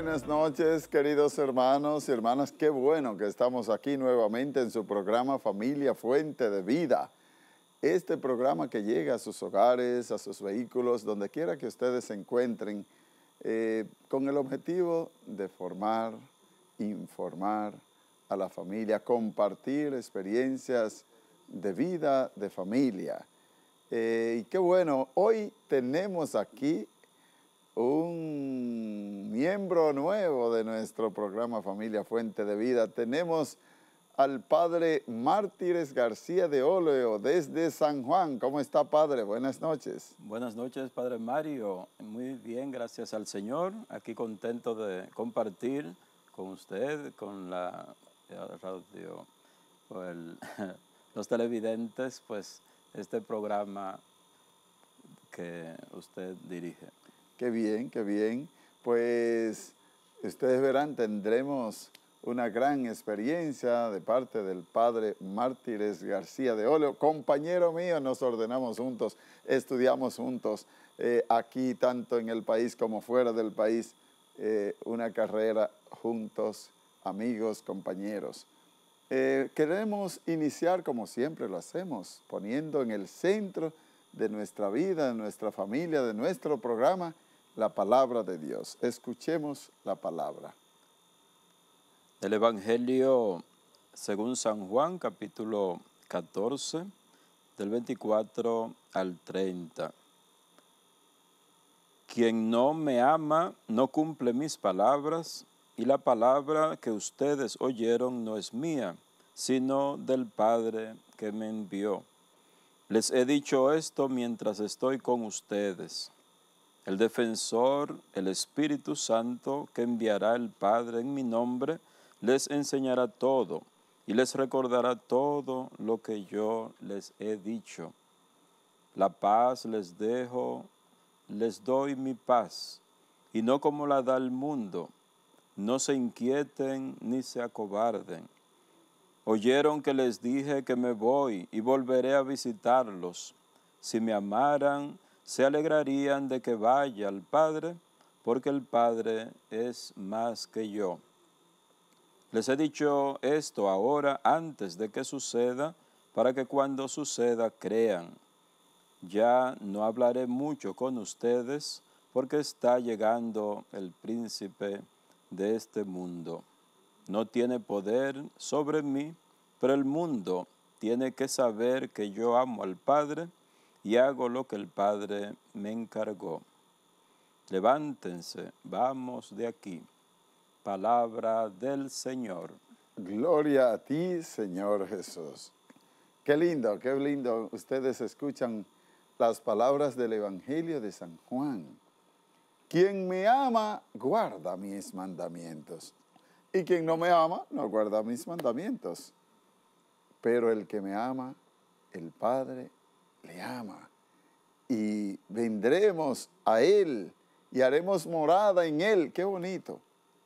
Buenas noches, queridos hermanos y hermanas. Qué bueno que estamos aquí nuevamente en su programa Familia Fuente de Vida. Este programa que llega a sus hogares, a sus vehículos, donde quiera que ustedes se encuentren, con el objetivo de formar, informar a la familia, compartir experiencias de vida, de familia. Y qué bueno, hoy tenemos aquí un miembro nuevo de nuestro programa Familia Fuente de Vida. Tenemos al padre Mártires García de Oleo desde San Juan. ¿Cómo está, padre? Buenas noches. Buenas noches, padre Mario. Muy bien, gracias al Señor. Aquí contento de compartir con usted, con la radio, los televidentes, pues este programa que usted dirige. Qué bien, qué bien. Pues ustedes verán, tendremos una gran experiencia de parte del padre Mártires García de Oleo. Compañero mío, nos ordenamos juntos, estudiamos juntos aquí, tanto en el país como fuera del país, una carrera juntos, amigos, compañeros. Queremos iniciar, como siempre lo hacemos, poniendo en el centro de nuestra vida, de nuestra familia, de nuestro programa, la palabra de Dios. Escuchemos la palabra. El Evangelio según San Juan, capítulo 14, del 24 al 30. Quien no me ama no cumple mis palabras, y la palabra que ustedes oyeron no es mía, sino del Padre que me envió. Les he dicho esto mientras estoy con ustedes. El defensor, el Espíritu Santo, que enviará el Padre en mi nombre, les enseñará todo y les recordará todo lo que yo les he dicho. La paz les dejo, les doy mi paz, y no como la da el mundo. No se inquieten ni se acobarden. Oyeron que les dije que me voy y volveré a visitarlos. Si me amaran, se alegrarían de que vaya al Padre, porque el Padre es más que yo. Les he dicho esto ahora antes de que suceda, para que cuando suceda crean. Ya no hablaré mucho con ustedes, porque está llegando el príncipe de este mundo. No tiene poder sobre mí, pero el mundo tiene que saber que yo amo al Padre y hago lo que el Padre me encargó. Levántense, vamos de aquí. Palabra del Señor. Gloria a ti, Señor Jesús. Qué lindo. Ustedes escuchan las palabras del Evangelio de San Juan. Quien me ama, guarda mis mandamientos. Y quien no me ama, no guarda mis mandamientos. Pero el que me ama, el Padre le ama. Y vendremos a Él y haremos morada en Él. ¡Qué bonito!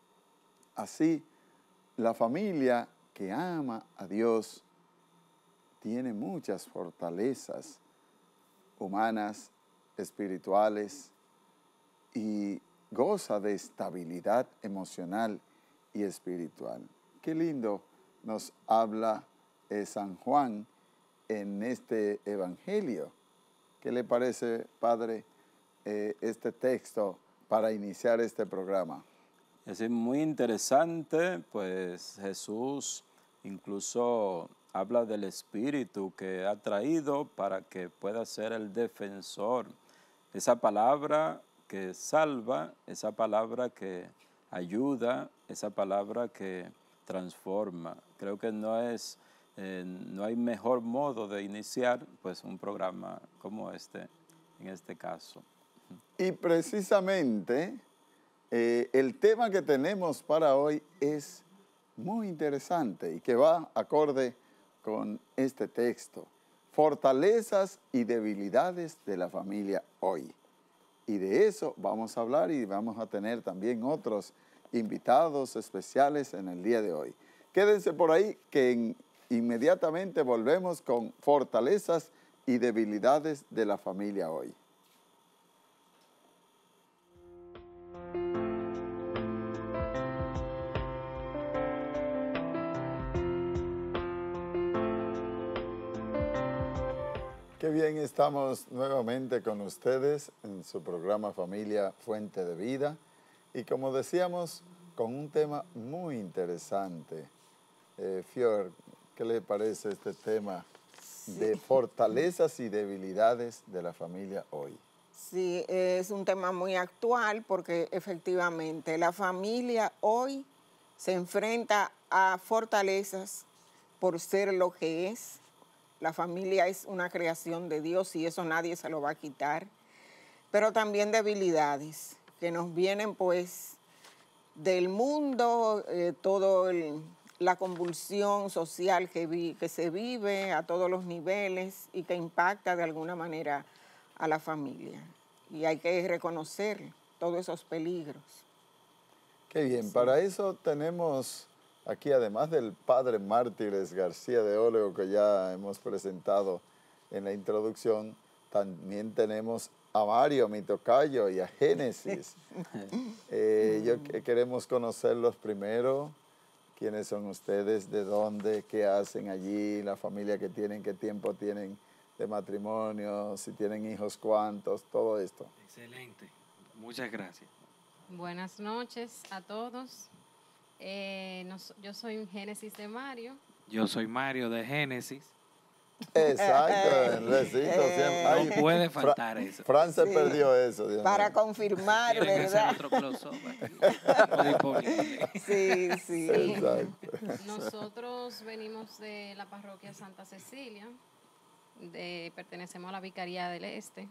Así, la familia que ama a Dios tiene muchas fortalezas humanas, espirituales, y goza de estabilidad emocional y espiritual. Qué lindo nos habla San Juan en este Evangelio. ¿Qué le parece, padre, este texto para iniciar este programa? Es muy interesante, pues Jesús incluso habla del Espíritu que ha traído para que pueda ser el defensor. Esa palabra que salva, esa palabra que ayuda, esa palabra que transforma. Creo que no hay mejor modo de iniciar pues un programa como este, en este caso. Y precisamente el tema que tenemos para hoy es muy interesante y que va acorde con este texto. Fortalezas y debilidades de la familia hoy. Y de eso vamos a hablar y vamos a tener también otros invitados especiales en el día de hoy. Quédense por ahí que inmediatamente volvemos con fortalezas y debilidades de la familia hoy. Qué bien, estamos nuevamente con ustedes en su programa Familia Fuente de Vida y como decíamos, con un tema muy interesante. Fior, ¿qué le parece este tema de fortalezas y debilidades de la familia hoy? Sí, es un tema muy actual porque efectivamente la familia hoy se enfrenta a fortalezas por ser lo que es. La familia es una creación de Dios y eso nadie se lo va a quitar. Pero también debilidades que nos vienen pues del mundo, la convulsión social que se vive a todos los niveles y que impacta de alguna manera a la familia. Y hay que reconocer todos esos peligros. Qué bien, Sí. para eso tenemos aquí, además del padre Mártires García de Óleo que ya hemos presentado en la introducción, también tenemos a Mario, mi tocayo, y a Génesis. Queremos conocerlos primero. ¿Quiénes son ustedes? ¿De dónde? ¿Qué hacen allí? ¿La familia que tienen? ¿Qué tiempo tienen de matrimonio? ¿Si tienen hijos cuántos? Todo esto. Excelente, muchas gracias. Buenas noches a todos. Yo soy Génesis de Mario. Yo soy Mario de Génesis. Exacto, el recito siempre. Ay, No puede faltar eso. Fran se Sí. perdió eso. Dios Para mío. confirmar, Quieren hacer ¿verdad? otro close-up aquí. No disponible. Sí, sí. Exacto. Nosotros venimos de la parroquia Santa Cecilia, pertenecemos a la Vicaría del Este.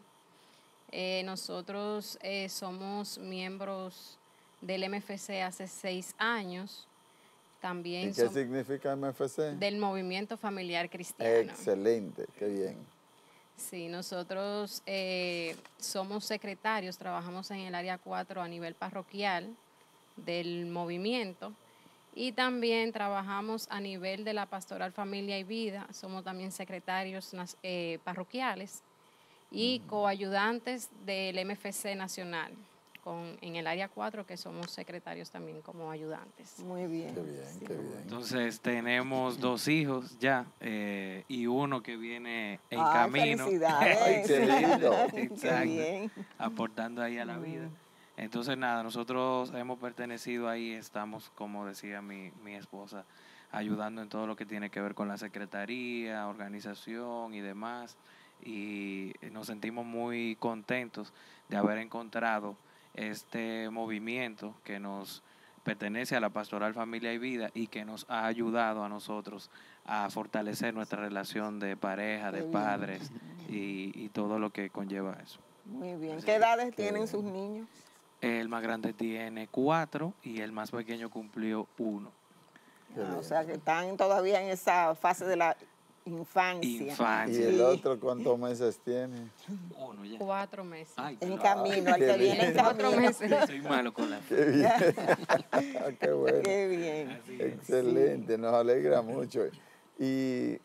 Nosotros somos miembros del MFC hace 6 años. También ¿Y qué significa MFC? del Movimiento Familiar Cristiano. Excelente, qué bien. Sí, nosotros somos secretarios, trabajamos en el área 4 a nivel parroquial del movimiento y también trabajamos a nivel de la Pastoral Familia y Vida, somos también secretarios parroquiales y coayudantes del MFC Nacional, en el área 4 que somos secretarios también como ayudantes. Muy bien. Qué bien, Sí. qué bien. Entonces tenemos 2 hijos ya y uno que viene en Ay, camino. felicidades. Ay, qué lindo. Qué Exacto. bien. Aportando ahí a la vida. Entonces nada, nosotros hemos pertenecido ahí, estamos, como decía mi esposa, ayudando en todo lo que tiene que ver con la secretaría, organización y demás. Y nos sentimos muy contentos de haber encontrado este movimiento que nos pertenece a la Pastoral Familia y Vida y que nos ha ayudado a nosotros a fortalecer nuestra relación de pareja, de Qué bien. padres y todo lo que conlleva eso. Muy bien. ¿Qué edades Qué tienen bien. sus niños? El más grande tiene 4 y el más pequeño cumplió 1. Qué O bien. sea, que están todavía en esa fase de la infancia. ¿Y Infancia. el otro cuántos meses tiene? 1 ya. 4 meses. Ay, En perdón. camino, al Qué que viene en bien. 4 camino. meses. Soy malo con la Qué bien. Qué bueno. Qué bien. Así es. Excelente, nos alegra mucho. ¿Y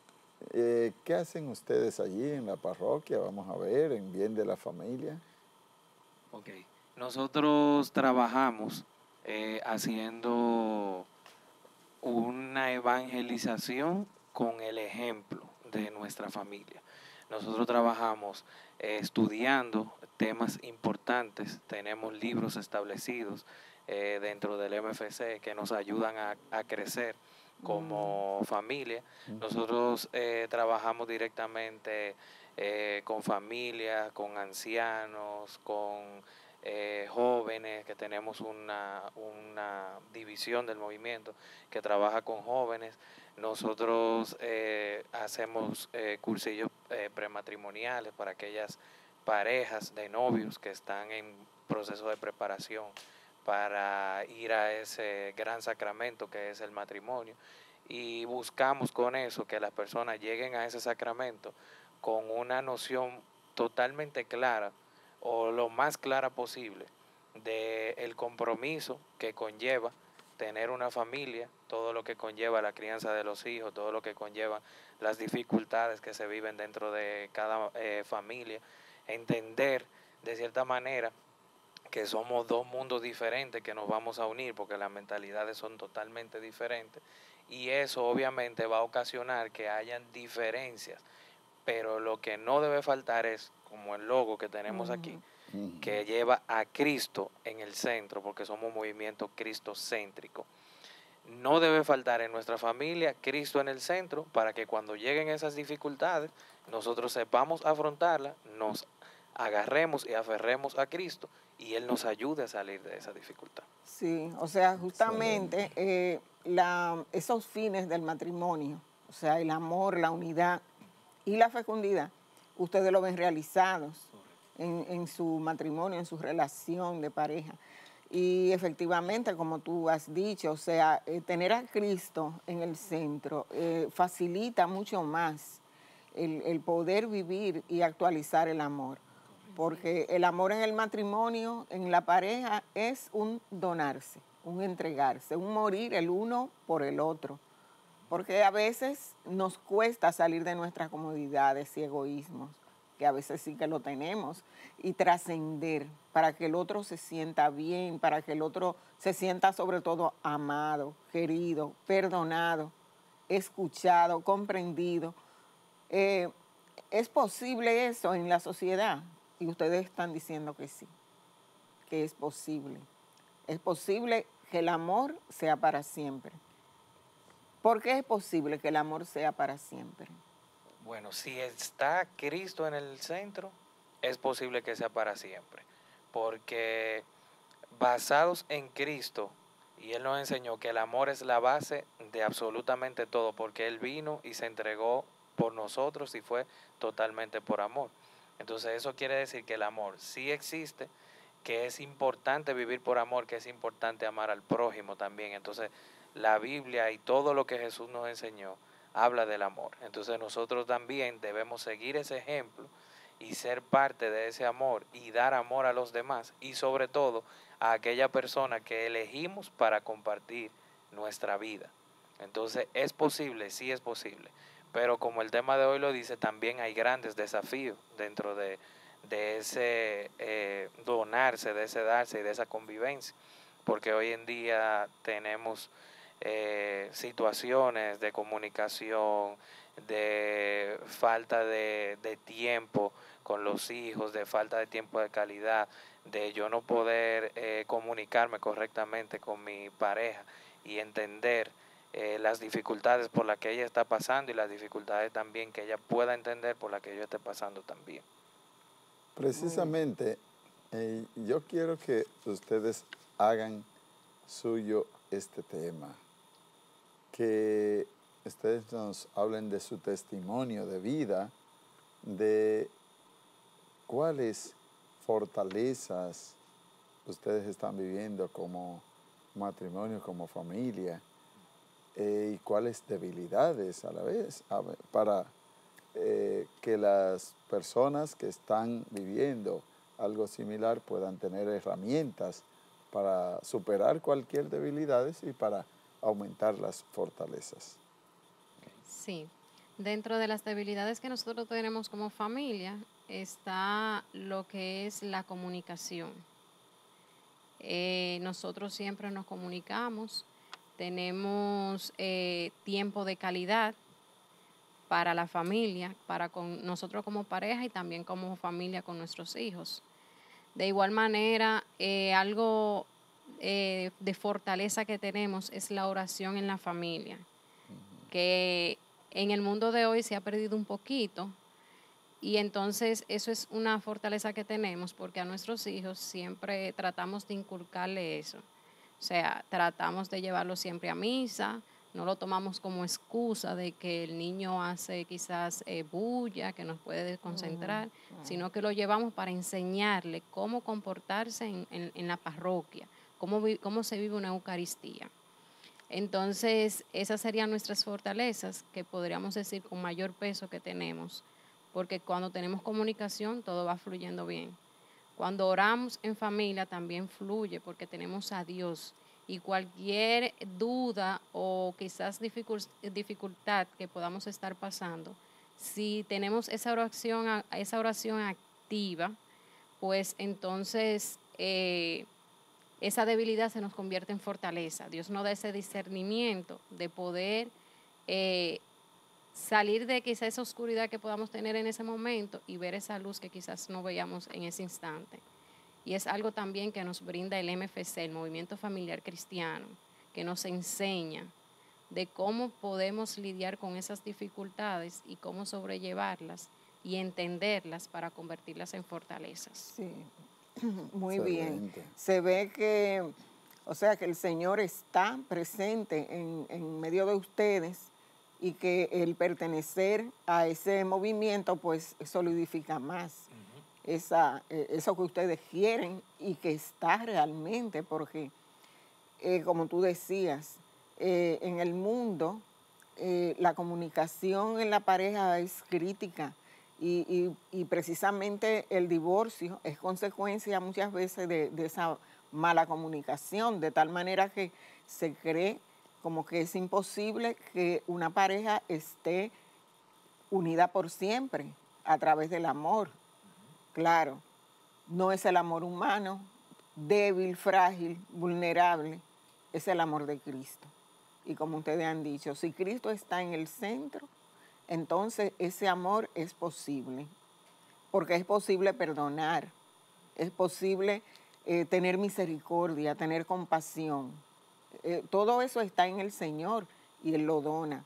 qué hacen ustedes allí en la parroquia? Vamos a ver, en bien de la familia. Ok. Nosotros trabajamos haciendo una evangelización con el ejemplo de nuestra familia. Nosotros trabajamos estudiando temas importantes, tenemos libros establecidos dentro del MFC que nos ayudan a crecer como familia. Nosotros trabajamos directamente con familias, con ancianos, con jóvenes, que tenemos una división del movimiento que trabaja con jóvenes. Nosotros hacemos cursillos prematrimoniales para aquellas parejas de novios que están en proceso de preparación para ir a ese gran sacramento que es el matrimonio. Y buscamos con eso que las personas lleguen a ese sacramento con una noción totalmente clara o lo más clara posible del compromiso que conlleva tener una familia, todo lo que conlleva la crianza de los hijos, todo lo que conlleva las dificultades que se viven dentro de cada familia, entender de cierta manera que somos 2 mundos diferentes que nos vamos a unir porque las mentalidades son totalmente diferentes y eso obviamente va a ocasionar que hayan diferencias, pero lo que no debe faltar es, como el logo que tenemos aquí, Ujú. que lleva a Cristo en el centro, porque somos un movimiento cristocéntrico. No debe faltar en nuestra familia Cristo en el centro para que cuando lleguen esas dificultades nosotros sepamos afrontarlas, nos agarremos y aferremos a Cristo y Él nos ayude a salir de esa dificultad. Sí, o sea, justamente esos fines del matrimonio, o sea, el amor, la unidad y la fecundidad, ustedes lo ven realizados en su matrimonio, en su relación de pareja. Y efectivamente, como tú has dicho, o sea, tener a Cristo en el centro facilita mucho más el poder vivir y actualizar el amor. Porque el amor en el matrimonio, en la pareja, es un donarse, un entregarse, un morir el uno por el otro. Porque a veces nos cuesta salir de nuestras comodidades y egoísmos, que a veces sí que lo tenemos, y trascender para que el otro se sienta bien, para que el otro se sienta sobre todo amado, querido, perdonado, escuchado, comprendido. ¿Es posible eso en la sociedad? Y ustedes están diciendo que sí, que es posible. Es posible que el amor sea para siempre. ¿Por qué es posible que el amor sea para siempre? Bueno, si está Cristo en el centro, es posible que sea para siempre, porque basados en Cristo, y Él nos enseñó que el amor es la base de absolutamente todo, porque Él vino y se entregó por nosotros y fue totalmente por amor. Entonces eso quiere decir que el amor sí existe, que es importante vivir por amor, que es importante amar al prójimo también. Entonces la Biblia y todo lo que Jesús nos enseñó habla del amor. Entonces nosotros también debemos seguir ese ejemplo y ser parte de ese amor y dar amor a los demás y sobre todo a aquella persona que elegimos para compartir nuestra vida. Entonces es posible, sí es posible, pero como el tema de hoy lo dice, también hay grandes desafíos dentro de ese donarse, de ese darse y de esa convivencia, porque hoy en día tenemos situaciones de comunicación, de falta de tiempo con los hijos, de falta de tiempo de calidad, de yo no poder comunicarme correctamente con mi pareja y entender las dificultades por las que ella está pasando y las dificultades también que ella pueda entender por las que yo esté pasando también. Precisamente, yo quiero que ustedes hagan suyo este tema, que ustedes nos hablen de su testimonio de vida, de cuáles fortalezas ustedes están viviendo como matrimonio, como familia, y cuáles debilidades a la vez, para que las personas que están viviendo algo similar puedan tener herramientas para superar cualquier debilidad y para aumentar las fortalezas. Sí, dentro de las debilidades que nosotros tenemos como familia está lo que es la comunicación. Nosotros siempre nos comunicamos, tenemos tiempo de calidad para la familia, para con nosotros como pareja y también como familia con nuestros hijos. De igual manera, algo de fortaleza que tenemos es la oración en la familia, que en el mundo de hoy se ha perdido un poquito, y entonces eso es una fortaleza que tenemos porque a nuestros hijos siempre tratamos de inculcarle eso. O sea, tratamos de llevarlo siempre a misa, no lo tomamos como excusa de que el niño hace quizás bulla, que nos puede desconcentrar, sino que lo llevamos para enseñarle cómo comportarse en la parroquia, cómo se vive una Eucaristía. Entonces, esas serían nuestras fortalezas, que podríamos decir con mayor peso que tenemos, porque cuando tenemos comunicación todo va fluyendo bien. Cuando oramos en familia también fluye porque tenemos a Dios, y cualquier duda o quizás dificultad que podamos estar pasando, si tenemos esa oración activa, pues entonces esa debilidad se nos convierte en fortaleza. Dios nos da ese discernimiento de poder salir de quizás esa oscuridad que podamos tener en ese momento y ver esa luz que quizás no veíamos en ese instante. Y es algo también que nos brinda el MFC, el Movimiento Familiar Cristiano, que nos enseña de cómo podemos lidiar con esas dificultades y cómo sobrellevarlas y entenderlas para convertirlas en fortalezas. Sí, muy bien. Excelente. Se ve que, o sea, que el Señor está presente en medio de ustedes y que el pertenecer a ese movimiento pues solidifica más eso que ustedes quieren y que está realmente, porque como tú decías, en el mundo la comunicación en la pareja es crítica y precisamente el divorcio es consecuencia muchas veces de esa mala comunicación, de tal manera que se cree como que es imposible que una pareja esté unida por siempre a través del amor. Claro, no es el amor humano, débil, frágil, vulnerable, es el amor de Cristo. Y como ustedes han dicho, si Cristo está en el centro, entonces ese amor es posible, porque es posible perdonar, es posible tener misericordia, tener compasión. Todo eso está en el Señor y Él lo dona.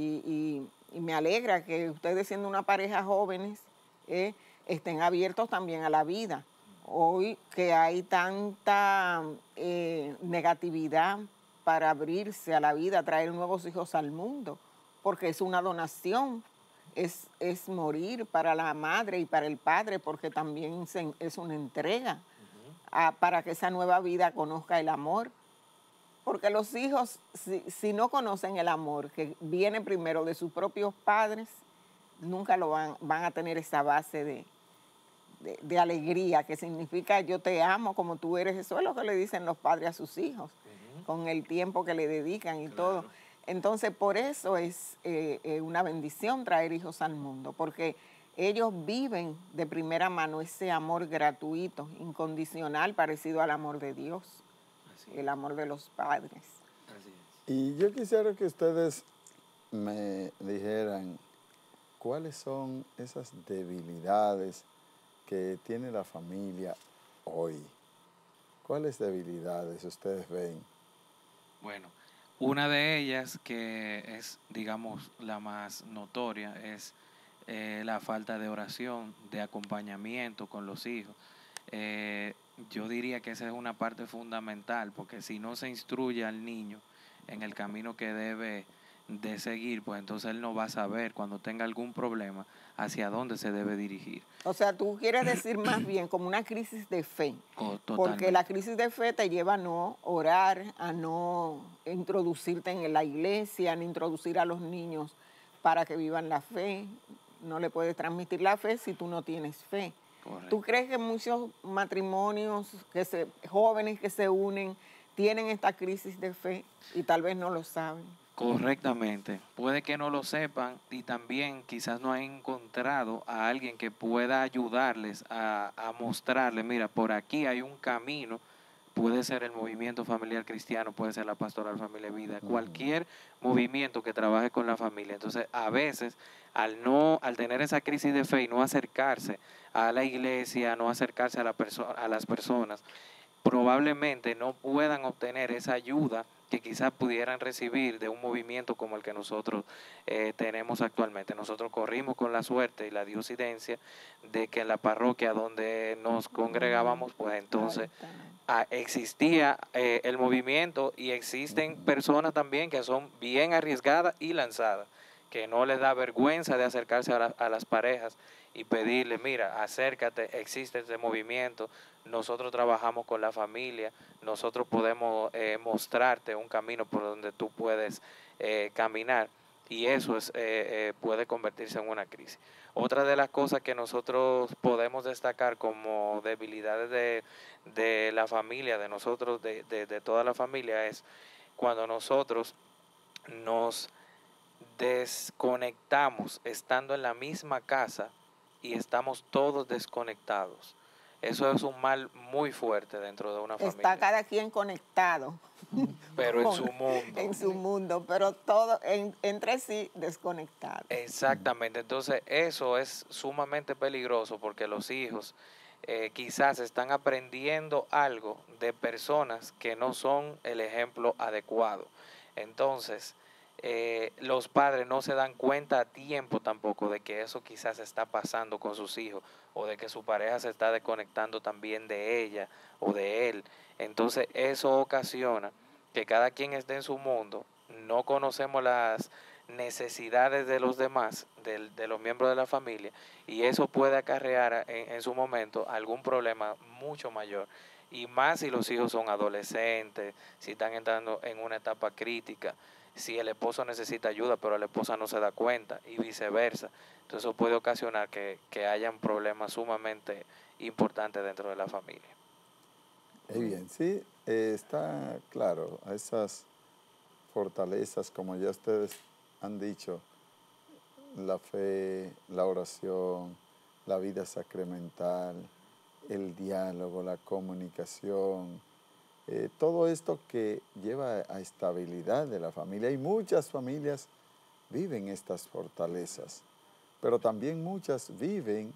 Y me alegra que ustedes, siendo una pareja jóvenes, estén abiertos también a la vida. Hoy que hay tanta negatividad para abrirse a la vida, traer nuevos hijos al mundo, porque es una donación, es morir para la madre y para el padre, porque también es una entrega para que esa nueva vida conozca el amor. Porque los hijos, si no conocen el amor que viene primero de sus propios padres, nunca lo van a tener esa base de alegría, que significa yo te amo como tú eres. Eso es lo que le dicen los padres a sus hijos, con el tiempo que le dedican y todo. Entonces, por eso es una bendición traer hijos al mundo, porque ellos viven de primera mano ese amor gratuito, incondicional, parecido al amor de Dios, el amor de los padres. Así es. Y yo quisiera que ustedes me dijeran cuáles son esas debilidades que tiene la familia hoy. ¿Cuáles debilidades ustedes ven? Bueno, una de ellas que es, digamos, la más notoria es la falta de oración, de acompañamiento con los hijos. Yo diría que esa es una parte fundamental, porque si no se instruye al niño en el camino que debe de seguir, pues entonces él no va a saber cuando tenga algún problema hacia dónde se debe dirigir. O sea, tú quieres decir más bien como una crisis de fe. Porque Totalmente. la crisis de fe te lleva a no orar, a no introducirte en la iglesia, a no introducir a los niños para que vivan la fe. No le puedes transmitir la fe si tú no tienes fe. Correcto. ¿Tú crees que muchos matrimonios, jóvenes que se unen, tienen esta crisis de fe y tal vez no lo saben? Correctamente. Puede que no lo sepan y también quizás no han encontrado a alguien que pueda ayudarles a mostrarles, mira, por aquí hay un camino. Puede ser el movimiento familiar cristiano, puede ser la pastoral familia vida, cualquier movimiento que trabaje con la familia. Entonces, a veces, al tener esa crisis de fe y no acercarse a la iglesia, no acercarse a las personas, probablemente no puedan obtener esa ayuda que quizás pudieran recibir de un movimiento como el que nosotros tenemos actualmente. Nosotros corrimos con la suerte y la diosidencia de que en la parroquia donde nos congregábamos, pues entonces existía el movimiento y existen personas también que son bien arriesgadas y lanzadas, que no les da vergüenza de acercarse a las parejas y pedirle, mira, acércate, existe este movimiento, nosotros trabajamos con la familia, nosotros podemos mostrarte un camino por donde tú puedes caminar, y eso puede convertirse en una crisis. Otra de las cosas que nosotros podemos destacar como debilidades de la familia, de nosotros, de toda la familia, es cuando nosotros nos desconectamos estando en la misma casa y estamos todos desconectados. Eso es un mal muy fuerte dentro de una Está familia. cada quien conectado. Pero en con- su mundo. En su mundo, pero todo entre sí desconectado. Exactamente, entonces eso es sumamente peligroso porque los hijos quizás están aprendiendo algo de personas que no son el ejemplo adecuado. Entonces, los padres no se dan cuenta a tiempo tampoco de que eso quizás está pasando con sus hijos o de que su pareja se está desconectando también de ella o de él. Entonces, eso ocasiona que cada quien esté en su mundo, no conocemos las necesidades de los demás, de los miembros de la familia, y eso puede acarrear en su momento algún problema mucho mayor. Y más si los hijos son adolescentes, si están entrando en una etapa crítica, si el esposo necesita ayuda pero la esposa no se da cuenta y viceversa. Entonces eso puede ocasionar que hayan problemas sumamente importantes dentro de la familia. Bien, sí, está claro, esas fortalezas, como ya ustedes han dicho, la fe, la oración, la vida sacramental, el diálogo, la comunicación, todo esto que lleva a estabilidad de la familia. Y muchas familias viven estas fortalezas, pero también muchas viven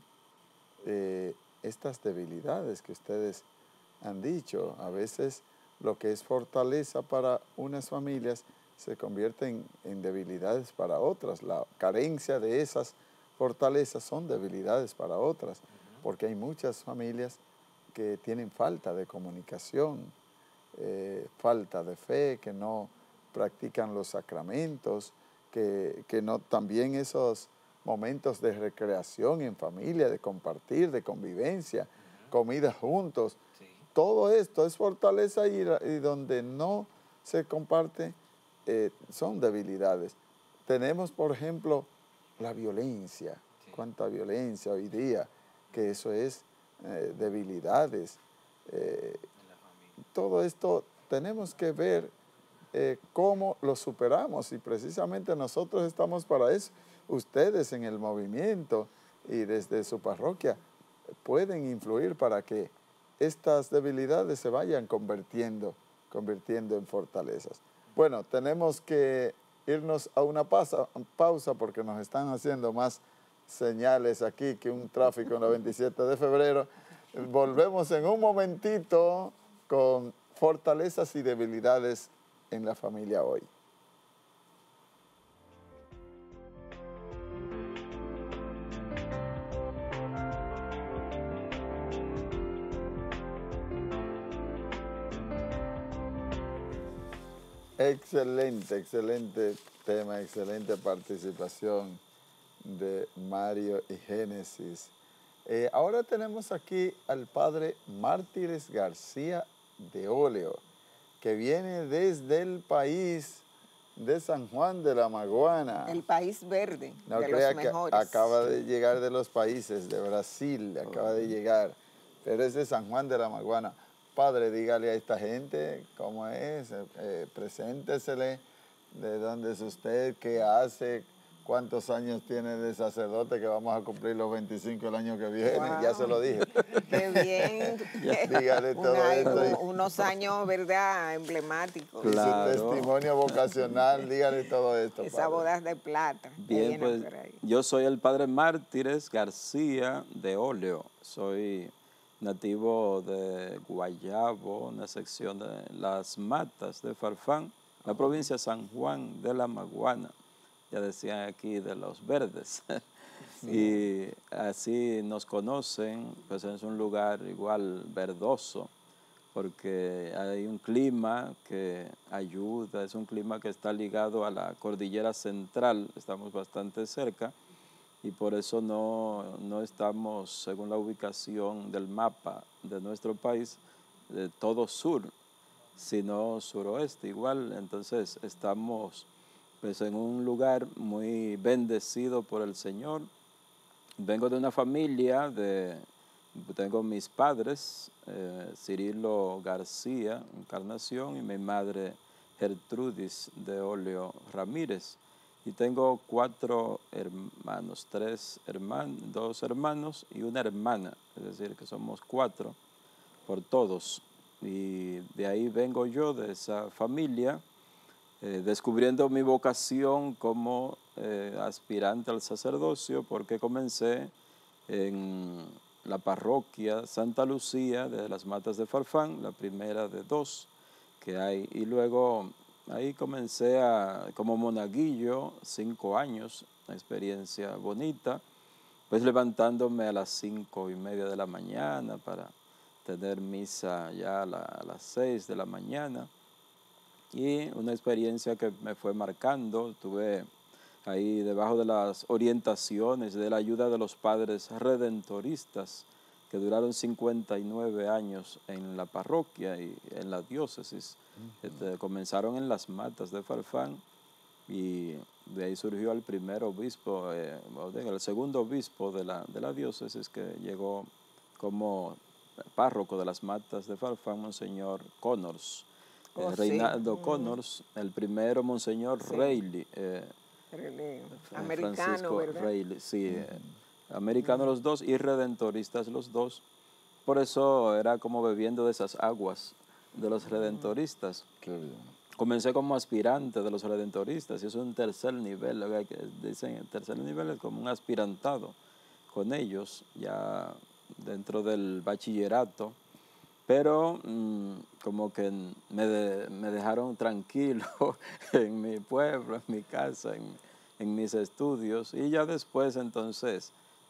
estas debilidades que ustedes han dicho. A veces lo que es fortaleza para unas familias se convierte en debilidades para otras. La carencia de esas fortalezas son debilidades para otras, porque hay muchas familias que tienen falta de comunicación, falta de fe, que no practican los sacramentos, que no también esos momentos de recreación en familia, de compartir, de convivencia, comida juntos. Sí. Todo esto es fortaleza y donde no se comparte son debilidades. Tenemos, por ejemplo, la violencia. Sí. Cuánta violencia hoy día, que eso es debilidades. En la familia. Todo esto tenemos que ver cómo lo superamos y precisamente nosotros estamos para eso. Ustedes en el movimiento y desde su parroquia pueden influir para que estas debilidades se vayan convirtiendo en fortalezas. Bueno, tenemos que irnos a una pausa porque nos están haciendo más señales aquí que un tráfico en la 27 de febrero. Volvemos en un momentito con fortalezas y debilidades en la familia hoy. Excelente tema, excelente participación de Mario y Génesis. Ahora tenemos aquí al padre Mártires García de Óleo, que viene desde el país de San Juan de la Maguana. El país verde, No de crea los que mejores. acaba de llegar de los países, de Brasil, acaba de llegar, pero es de San Juan de la Maguana. Padre, dígale a esta gente cómo es, preséntesele, de dónde es usted, qué hace, cuántos años tiene de sacerdote, que vamos a cumplir los 25 el año que viene. Wow. Ya se lo dije. Qué bien. Dígale todo esto. Unos años, ¿verdad? Emblemáticos. Claro. Y su testimonio vocacional, dígale todo esto. Esas bodas de plata. que Bien, vienen pues por ahí. yo soy el padre Mártires García de Óleo. Soy nativo de Guayabo, una sección de Las Matas de Farfán, la provincia de San Juan de la Maguana. Ya decían aquí de los verdes. Y así nos conocen, pues es un lugar igual verdoso, porque hay un clima que ayuda, es un clima que está ligado a la cordillera central, estamos bastante cerca, y por eso no estamos, según la ubicación del mapa de nuestro país, de todo sur, sino suroeste igual. Entonces estamos pues en un lugar muy bendecido por el Señor. Vengo de una familia, tengo mis padres, Cirilo García, Encarnación, y mi madre Gertrudis de Óleo Ramírez. y tengo 4 hermanos, 2 hermanos y una hermana, es decir, que somos 4 por todos. Y de ahí vengo yo, de esa familia, descubriendo mi vocación como aspirante al sacerdocio, porque comencé en la parroquia Santa Lucía de las Matas de Farfán, la primera de 2 que hay, y luego ahí comencé como monaguillo, 5 años, una experiencia bonita, pues levantándome a las 5:30 de la mañana para tener misa ya a las 6 de la mañana, y una experiencia que me fue marcando. Tuve ahí debajo de las orientaciones, de la ayuda de los padres redentoristas, que duraron 59 años en la parroquia y en la diócesis. Comenzaron en las Matas de Farfán y de ahí surgió el primer obispo, el segundo obispo de la diócesis, que llegó como párroco de las Matas de Farfán, Monseñor Connors. Reinaldo Connors, el primero Monseñor Reilly, americano, Francisco ¿verdad? Reilly, sí, americanos los dos y redentoristas los dos. Por eso era como bebiendo de esas aguas de los redentoristas. Qué bien. Comencé como aspirante de los redentoristas y es un tercer nivel, lo que dicen el tercer nivel es como un aspirantado con ellos, ya dentro del bachillerato. Pero como que me dejaron tranquilo en mi pueblo, en mi casa, en mis estudios. Y ya después entonces,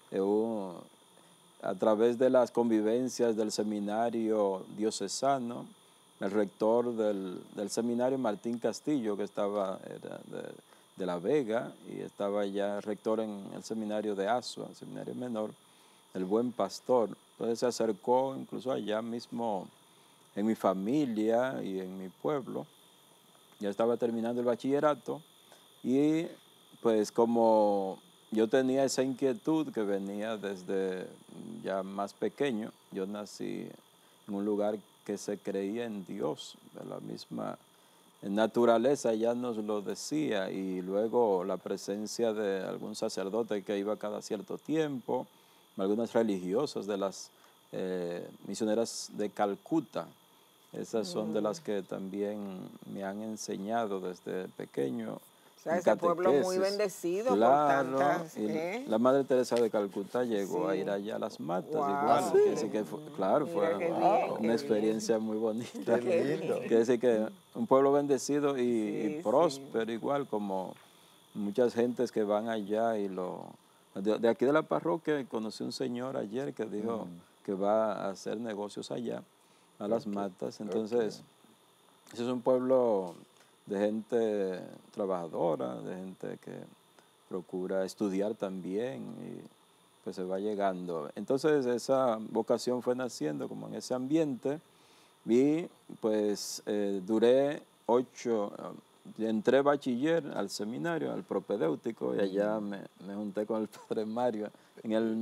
a través de las convivencias del seminario diocesano, el rector del seminario, Martín Castillo, que era de La Vega, y estaba ya rector en el seminario de Azua, el seminario menor, el Buen Pastor. Entonces se acercó incluso allá mismo en mi familia y en mi pueblo. Ya estaba terminando el bachillerato y pues como yo tenía esa inquietud que venía desde ya más pequeño, yo nací en un lugar que se creía en Dios, de la misma naturaleza ya nos lo decía, y luego la presencia de algún sacerdote que iba cada cierto tiempo, algunas religiosas de las misioneras de Calcuta. Esas son de las que también me han enseñado desde pequeño. O sea, ese pueblo muy bendecido, claro, por tantas. Y la Madre Teresa de Calcuta llegó a ir allá a las Matas, igual. Que decir que claro, Mira fue qué bien, una experiencia muy bonita. Qué lindo. Quiere decir que un pueblo bendecido y Sí, próspero, igual como muchas gentes que van allá. Y de aquí de la parroquia conocí un señor ayer que dijo que va a hacer negocios allá, a las Matas. Entonces, ese es un pueblo de gente trabajadora, de gente que procura estudiar también, y pues se va llegando. Entonces esa vocación fue naciendo como en ese ambiente, y pues duré 8, entré bachiller al seminario, al propedéutico, y allá me junté con el padre Mario en el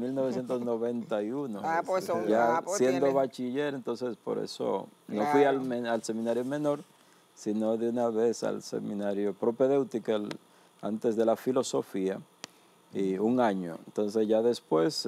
1991, Pues siendo tiene. bachiller. Entonces por eso no fui al seminario menor, sino de una vez al seminario propedéutico antes de la filosofía, y 1 año. Entonces ya después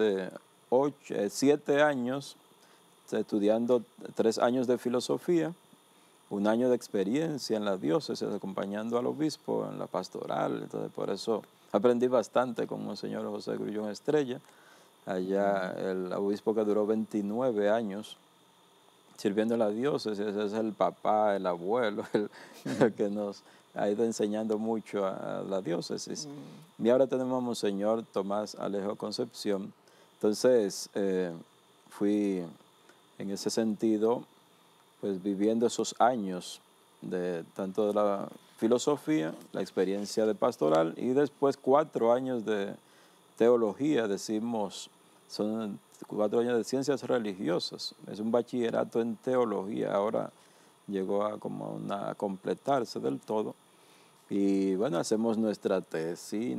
7 años estudiando 3 años de filosofía, 1 año de experiencia en la diócesis, acompañando al obispo en la pastoral. Entonces por eso aprendí bastante con Monseñor José Grullón Estrella, allá el obispo que duró 29 años sirviendo en la diócesis. Ese es el papá, el abuelo, el que nos ha ido enseñando mucho a la diócesis. Y ahora tenemos a Monseñor Tomás Alejo Concepción. Entonces fui en ese sentido pues viviendo esos años tanto de la filosofía, la experiencia de pastoral, y después 4 años de teología, decimos, son 4 años de ciencias religiosas. Es un bachillerato en teología, ahora llegó a completarse del todo. Y bueno, hacemos nuestra tesis.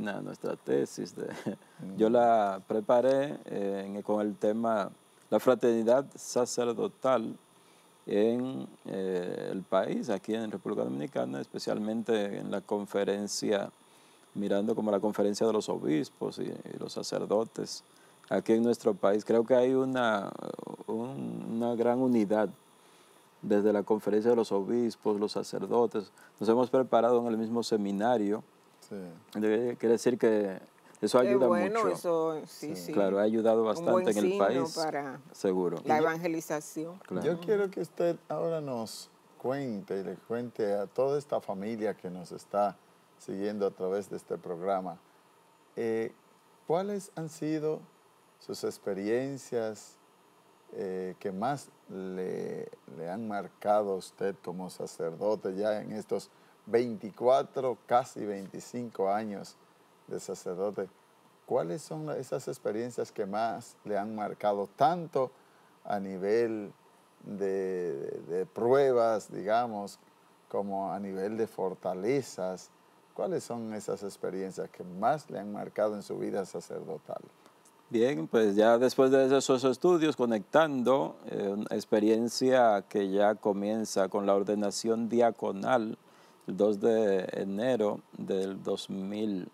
Yo la preparé con el tema la fraternidad sacerdotal en el país, aquí en República Dominicana, especialmente en la conferencia mirando como la conferencia de los obispos y los sacerdotes aquí en nuestro país, creo que hay una gran unidad desde la conferencia de los obispos, los sacerdotes. Nos hemos preparado en el mismo seminario. Sí. Quiere decir que eso Qué ayuda bueno, mucho. eso sí, sí. Claro, ha ayudado Un bastante buen en el signo país. para Seguro. la evangelización. Claro. Yo quiero que usted ahora nos cuente y le cuente a toda esta familia que nos está siguiendo a través de este programa, ¿cuáles han sido sus experiencias que más le han marcado a usted como sacerdote ya en estos 24, casi 25 años de sacerdote? ¿Cuáles son esas experiencias que más le han marcado, tanto a nivel de pruebas, digamos, como a nivel de fortalezas? ¿Cuáles son esas experiencias que más le han marcado en su vida sacerdotal? Bien, pues ya después de esos estudios, conectando, una experiencia que ya comienza con la ordenación diaconal el 2 de enero del 2000,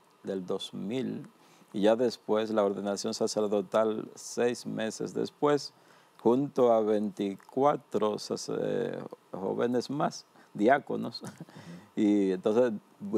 y ya después la ordenación sacerdotal 6 meses después, junto a 24 jóvenes más, diáconos, y entonces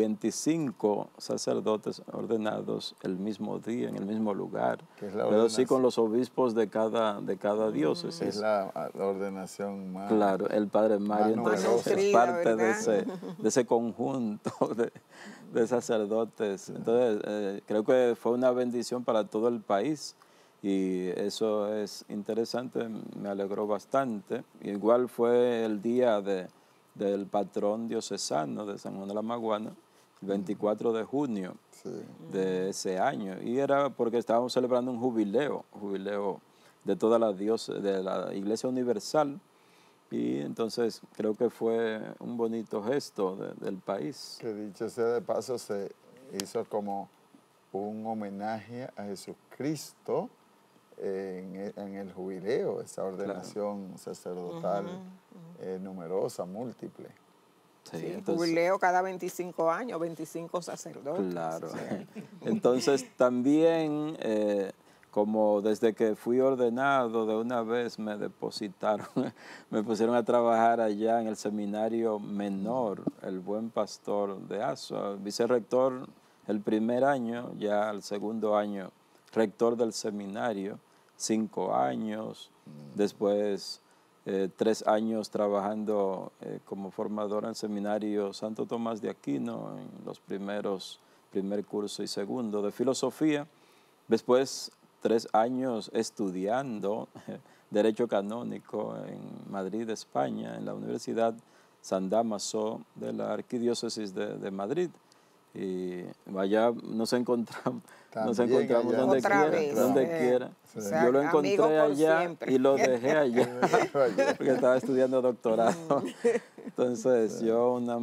25 sacerdotes ordenados el mismo día, en el mismo lugar, Que es la pero sí con ordenación. los obispos de cada diócesis. Es la ordenación más... Claro, el Padre Mario más entonces, es nutrida, parte ¿verdad? de ese conjunto de sacerdotes. Entonces, creo que fue una bendición para todo el país y eso es interesante, me alegró bastante. Igual fue el día del patrón diocesano de San Juan de la Maguana, el 24 de junio Sí. de ese año, y era porque estábamos celebrando un jubileo de toda de la Iglesia Universal, y entonces creo que fue un bonito gesto del país. Que dicho sea de paso, se hizo como un homenaje a Jesucristo en el jubileo, esa ordenación sacerdotal numerosa, múltiple. Sí, Sí, entonces, jubileo cada 25 años, 25 sacerdotes. claro. Entonces también, como desde que fui ordenado, de una vez me depositaron, me pusieron a trabajar allá en el seminario menor, el Buen Pastor de Azua, vicerrector el primer año, ya el segundo año, rector del seminario, 5 años, después 3 años trabajando como formador en el seminario Santo Tomás de Aquino, en los primer curso y segundo de filosofía, después 3 años estudiando Derecho Canónico en Madrid, España, en la Universidad San Dámaso de la Arquidiócesis de Madrid. Y allá nos encontramos También allá. donde Otra quiera, vez, donde quiera. o sea, Yo lo amigo encontré por allá siempre. y lo dejé allá porque estaba estudiando doctorado. Entonces yo una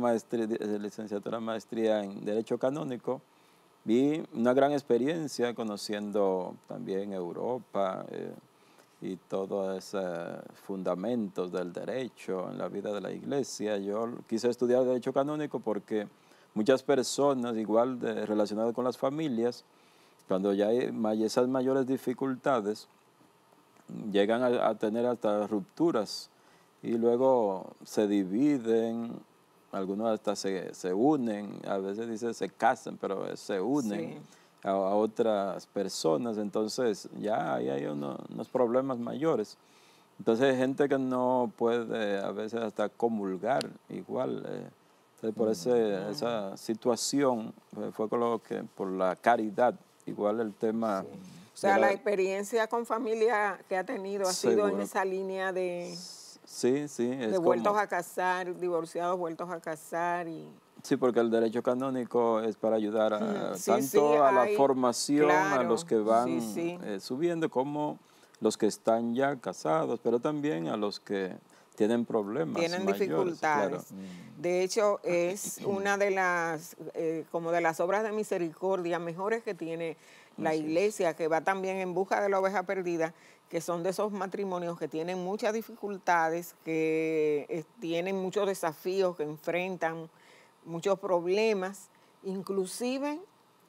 maestría en Derecho Canónico, vi una gran experiencia conociendo también Europa y todos esos fundamentos del derecho en la vida de la iglesia. Yo quise estudiar Derecho Canónico porque muchas personas, igual relacionadas con las familias, cuando ya hay esas mayores dificultades, llegan a tener hasta rupturas y luego se dividen, algunos hasta se unen, a veces dice se casan, pero se unen Sí. a otras personas, entonces ya ahí hay unos problemas mayores. Entonces hay gente que no puede a veces hasta comulgar igual. Entonces por esa situación fue con lo que, por la caridad, igual el tema... O sea, la experiencia con familia que ha tenido ha sido en Seguro. esa línea de Sí, es vueltos como... a casar, divorciados vueltos a casar y... Sí, porque el derecho canónico es para ayudar Sí, tanto sí, a la hay, formación, a claro, los que van sí, sí. subiendo, como los que están ya casados, pero también a los que tienen problemas Tienen mayores, dificultades. claro. De hecho, es una de las, como de las obras de misericordia mejores que tiene la Así es. iglesia, que va también en busca de la oveja perdida, que son de esos matrimonios que tienen muchas dificultades, que tienen muchos desafíos, que enfrentan muchos problemas, inclusive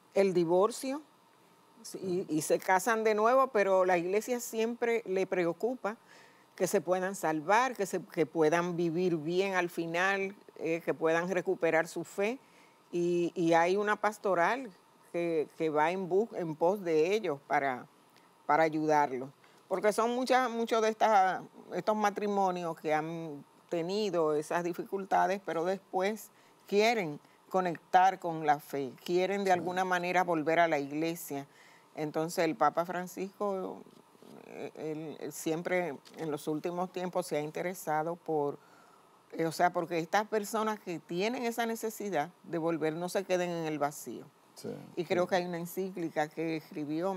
el divorcio, sí, y se casan de nuevo, pero la iglesia siempre le preocupa que se puedan salvar, que puedan vivir bien al final, que puedan recuperar su fe. Y hay una pastoral que va en pos de ellos para ayudarlos. Porque son muchos de estos matrimonios que han tenido esas dificultades, pero después quieren conectar con la fe, quieren de alguna manera volver a la iglesia. Entonces el Papa Francisco él siempre en los últimos tiempos se ha interesado o sea, porque estas personas que tienen esa necesidad de volver no se queden en el vacío. Sí, Y creo que hay una encíclica que escribió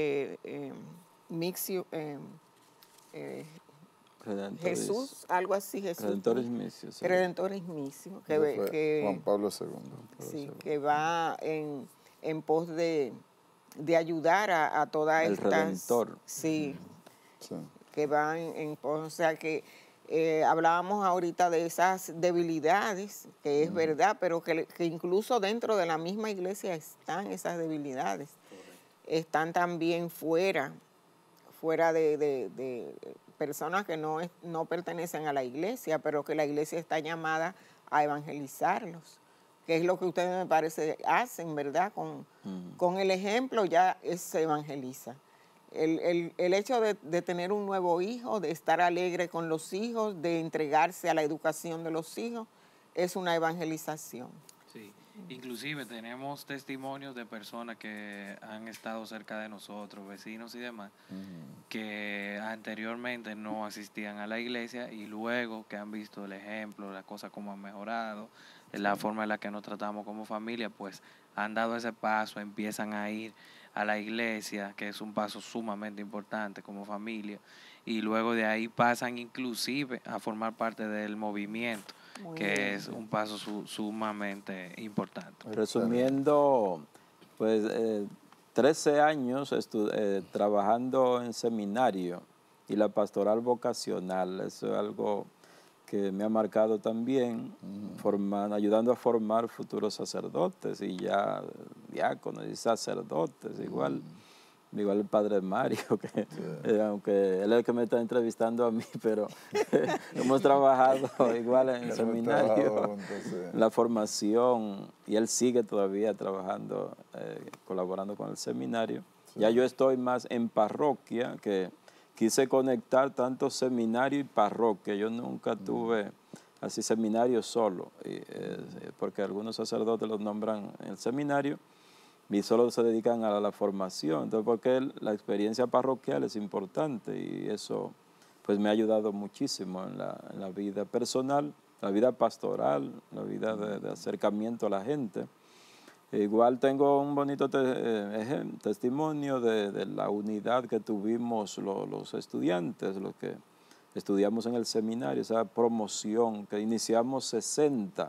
Mixio, Redentoris- Jesús, algo así, Jesús. Redentoris Missio, sí. Redentoris Missio, ese fue Juan Pablo II. sí, que va en pos de ayudar a todas El estas... Redentor. Sí, Sí. que van en pos, o sea que hablábamos ahorita de esas debilidades, que es verdad, pero que incluso dentro de la misma iglesia están esas debilidades. Están también fuera de personas que no pertenecen a la iglesia, pero que la iglesia está llamada a evangelizarlos, que es lo que ustedes me parece hacen, ¿verdad? Con el ejemplo ya se evangeliza. El hecho de tener un nuevo hijo, de estar alegre con los hijos, de entregarse a la educación de los hijos, es una evangelización. Sí, inclusive tenemos testimonios de personas que han estado cerca de nosotros, vecinos y demás, que anteriormente no asistían a la iglesia y luego que han visto el ejemplo, las cosas como han mejorado, la forma en la que nos tratamos como familia, pues han dado ese paso, empiezan a ir a la iglesia, que es un paso sumamente importante como familia, y luego de ahí pasan inclusive a formar parte del movimiento, que es un paso sumamente importante. Resumiendo, pues 13 años trabajando en seminario y la pastoral vocacional, eso es algo que me ha marcado también, ayudando a formar futuros sacerdotes y ya diáconos y sacerdotes, igual el padre Mario, que aunque él es el que me está entrevistando a mí, pero hemos trabajado igual en el seminario, la formación, y él sigue todavía trabajando, colaborando con el seminario. Sí. Ya yo estoy más en parroquia, que quise conectar tanto seminario y parroquia. Yo nunca tuve así seminario solo, porque algunos sacerdotes los nombran en el seminario y solo se dedican a la formación. Entonces, porque la experiencia parroquial es importante y eso pues me ha ayudado muchísimo en la vida personal, la vida pastoral, la vida de acercamiento a la gente. Igual tengo un bonito testimonio de la unidad que tuvimos los estudiantes, los que estudiamos en el seminario, esa promoción que iniciamos 60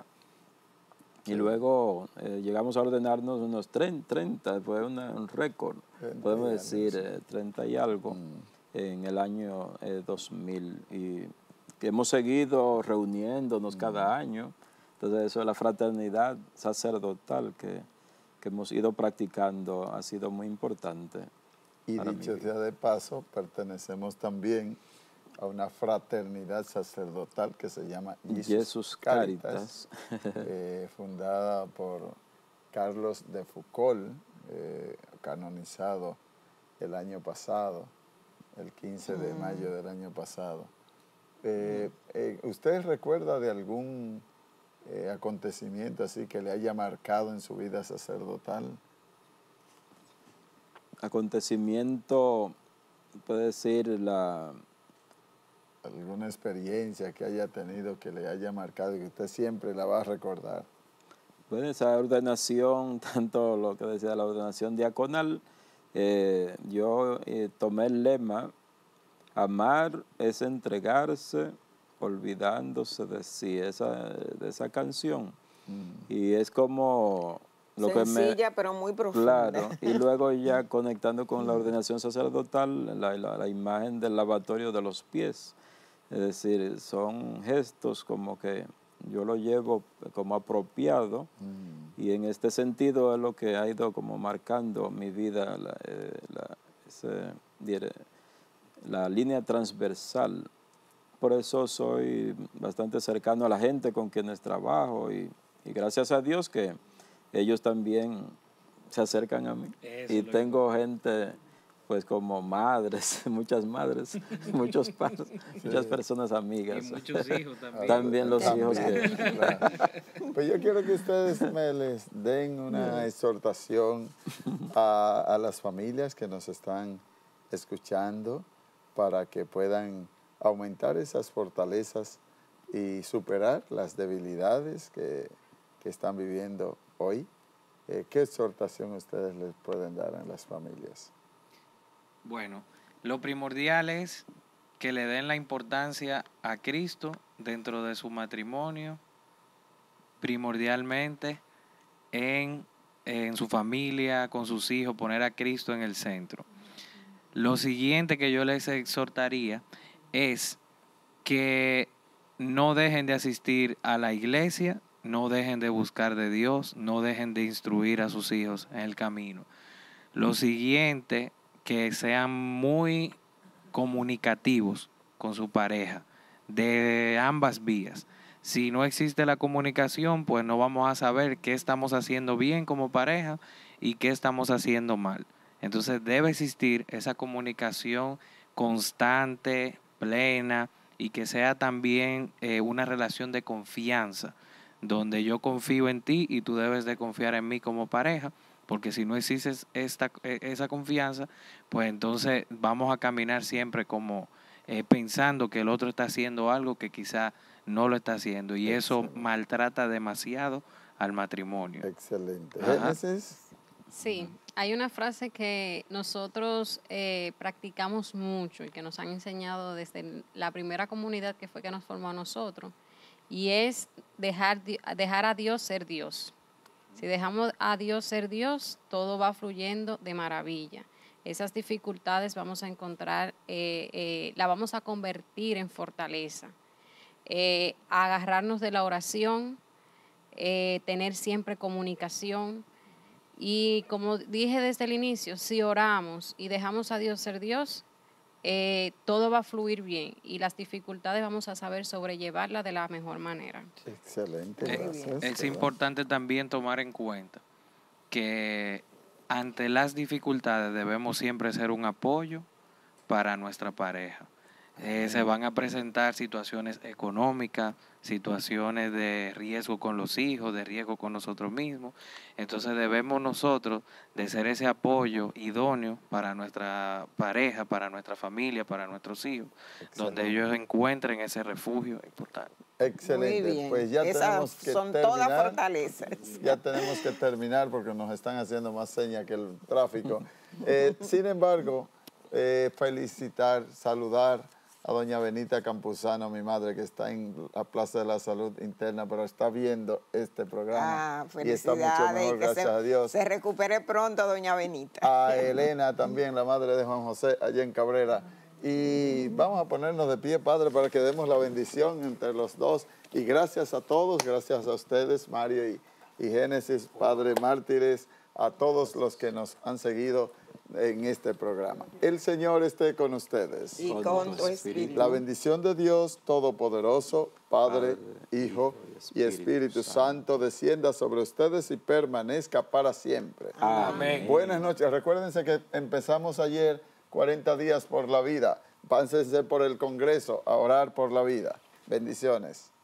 y luego llegamos a ordenarnos unos 30, fue un récord, podemos decir 30 y algo en el año 2000, y que hemos seguido reuniéndonos cada año. Entonces eso de la fraternidad sacerdotal que hemos ido practicando ha sido muy importante. Y dicho sea de paso, pertenecemos también a una fraternidad sacerdotal que se llama Jesus Caritas, fundada por Carlos de Foucault, canonizado el año pasado, el 15 de mayo del año pasado. ¿Usted recuerda de algún acontecimiento así que le haya marcado en su vida sacerdotal? Acontecimiento, puede decir alguna experiencia que haya tenido que le haya marcado y que usted siempre la va a recordar. Bueno, esa ordenación, tanto lo que decía la ordenación diaconal, yo tomé el lema: amar es entregarse olvidándose de sí, de esa canción. Y es como lo sencilla, pero muy profunda. Claro, y luego ya conectando con la ordenación sacerdotal, la imagen del lavatorio de los pies. Es decir, son gestos como que yo lo llevo como apropiado y en este sentido es lo que ha ido como marcando mi vida, la línea transversal. Por eso soy bastante cercano a la gente con quienes trabajo y gracias a Dios que ellos también se acercan a mí. Y tengo gente, pues como madres, muchas madres, muchos padres, muchas personas amigas. Y muchos hijos también. También los hijos que... Claro. Pues yo quiero que ustedes me les den una exhortación a las familias que nos están escuchando para que puedan aumentar esas fortalezas y superar las debilidades que están viviendo hoy. ¿Qué exhortación ustedes les pueden dar a las familias? Bueno, lo primordial es que le den la importancia a Cristo dentro de su matrimonio, primordialmente en su familia, con sus hijos, poner a Cristo en el centro. Lo siguiente que yo les exhortaría es que no dejen de asistir a la iglesia, no dejen de buscar de Dios, no dejen de instruir a sus hijos en el camino. Lo siguiente, que sean muy comunicativos con su pareja, de ambas vías. Si no existe la comunicación, pues no vamos a saber qué estamos haciendo bien como pareja y qué estamos haciendo mal. Entonces debe existir esa comunicación constante, plena, y que sea también una relación de confianza, donde yo confío en ti y tú debes de confiar en mí como pareja, porque si no existe esa confianza, pues entonces vamos a caminar siempre como pensando que el otro está haciendo algo que quizá no lo está haciendo, y eso maltrata demasiado al matrimonio. Excelente. Ajá. ¿Génesis? Sí, hay una frase que nosotros practicamos mucho y que nos han enseñado desde la primera comunidad que fue que nos formó a nosotros, y es dejar a Dios ser Dios. Si dejamos a Dios ser Dios, todo va fluyendo de maravilla. Esas dificultades vamos a encontrar, la vamos a convertir en fortaleza. Agarrarnos de la oración, tener siempre comunicación. Y como dije desde el inicio, si oramos y dejamos a Dios ser Dios, todo va a fluir bien y las dificultades vamos a saber sobrellevarlas de la mejor manera. Excelente, gracias. Es importante también tomar en cuenta que ante las dificultades debemos siempre ser un apoyo para nuestra pareja. Se van a presentar situaciones económicas, situaciones de riesgo con los hijos, de riesgo con nosotros mismos. Entonces debemos nosotros de ser ese apoyo idóneo para nuestra pareja, para nuestra familia, para nuestros hijos, donde ellos encuentren ese refugio importante. Excelente. Muy bien. Pues ya Esas tenemos que son terminar. todas fortalezas. Ya tenemos que terminar porque nos están haciendo más señas que el tráfico. Sin embargo, felicitar, saludar a doña Benita Campuzano, mi madre, que está en la Plaza de la Salud Interna, pero está viendo este programa y está mucho mejor, gracias a Dios. Se recupere pronto, doña Benita. A Elena también, la madre de Juan José, allá en Cabrera. Y vamos a ponernos de pie, Padre, para que demos la bendición entre los dos. Y gracias a todos, gracias a ustedes, Mario y Génesis, Padre Mártires, a todos los que nos han seguido en este programa. El Señor esté con ustedes. Y con tu espíritu. La bendición de Dios Todopoderoso, Padre, Hijo y Espíritu Santo, descienda sobre ustedes y permanezca para siempre. Amén. Buenas noches. Recuérdense que empezamos ayer 40 días por la vida. Pásense por el Congreso a orar por la vida. Bendiciones.